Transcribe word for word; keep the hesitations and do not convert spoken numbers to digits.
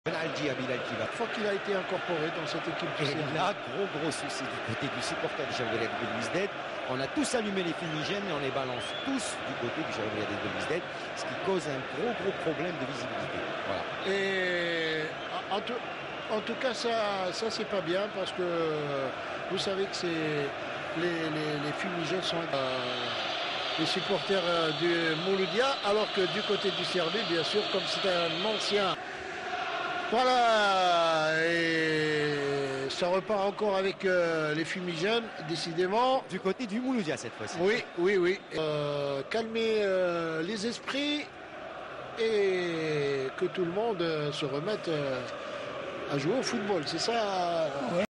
Benaldi à Bilal qui va. Une fois qu'il a été incorporé dans cette équipe du Et là, gros gros souci du côté du supporter du Chevrolet de Belouizdad. On a tous allumé les fumigènes et on les balance tous du côté du Chevrolet de Belouizdad, ce qui cause un gros gros problème de visibilité. Voilà. Et en tout, en tout cas, ça, ça c'est pas bien parce que vous savez que c'est les, les, les fumigènes sont euh, les supporters euh, du Mouloudia, alors que du côté du Serbie, bien sûr, comme c'est un ancien. Voilà, et ça repart encore avec euh, les fumigènes, décidément. Du côté du Mouloudia cette fois-ci. Oui, oui, oui. Euh, calmer euh, les esprits et que tout le monde euh, se remette euh, à jouer au football, c'est ça. Ouais.